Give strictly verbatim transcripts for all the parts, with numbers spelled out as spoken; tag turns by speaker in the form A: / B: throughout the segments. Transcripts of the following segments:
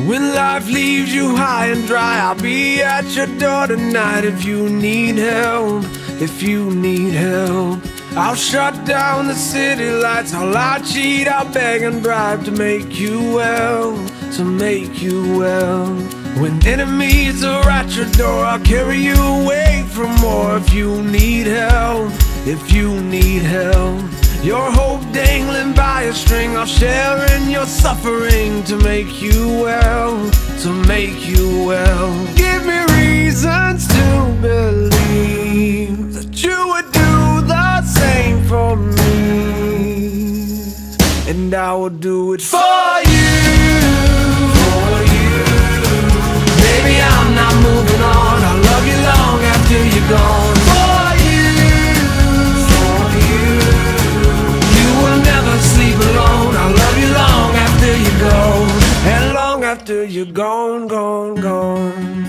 A: When life leaves you high and dry, I'll be at your door tonight. If you need help, if you need help, I'll shut down the city lights. I'll lie, cheat, I'll beg and bribe to make you well, to make you well. When enemies are at your door, I'll carry you away from more. If you need help, if you need help, your hope dangling by a string, I'll share in your suffering to make you well, to make you well. Give me reasons to believe that you would do the same for me, and I will do it for you, for you. Baby, I'm not moving on. I'll love you long after you're gone. For you, for you. You will never sleep alone. I'll love you long after you go, and long after you're gone, gone, gone.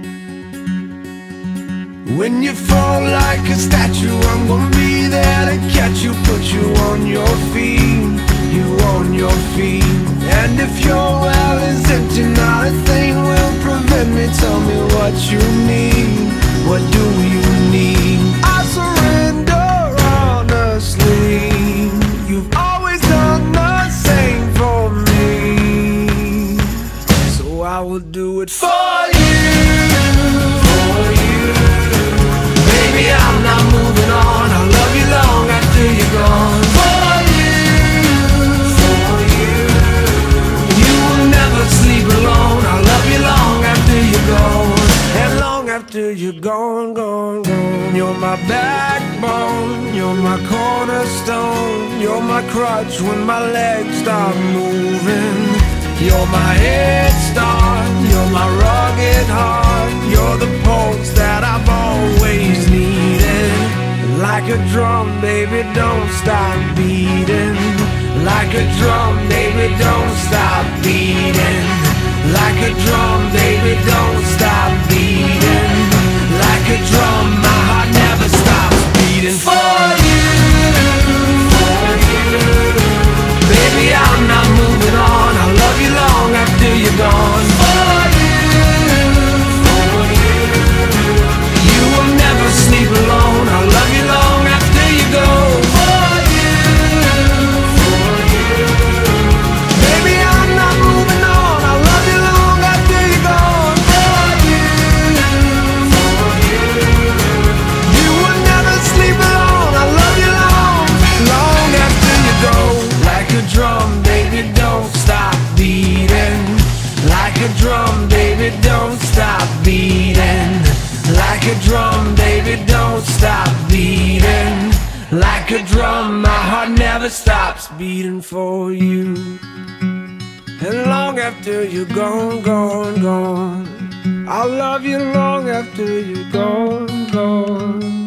A: When you fall like a statue, I'm gonna be there to catch you, put you on your feet, you on your feet. And if your well is empty, not a thing will prevent me. Tell me what you need, what do you need? I surrender honestly. You've always done the same for me, so I will do it for you, for you. Baby, I'm not moving on. I'll love you long after you're gone. For you, for you. You will never sleep alone. I'll love you long after you're gone, and long after you're gone, gone, gone. You're my backbone, you're my cornerstone, you're my crutch when my legs stop moving. You're my head start, you're my rugged heart, you're the pulse that I've always needed. Like a drum, baby, don't stop beating. Like a drum, baby, don't stop beating. Like a drum, baby, don't stop beating. Like a drum, my heart never stops beating. For you, for you. Baby, I'm not moving on. I'll love you long after you're gone. For you, for you. You will never sleep alone. I'll love you long after you go. For you, for you. Baby, I'm not moving on. I'll love you long after you're gone. For you, for you. You will never sleep alone. I'll love you long, long after you go. Like a drum, baby, don't stop beating. Like a drum, baby, don't stop beating. Like a drum, baby, don't stop beating. Like a drum, my heart never stops beating for you. And long after you're gone, gone, gone, I'll love you long after you're gone, gone.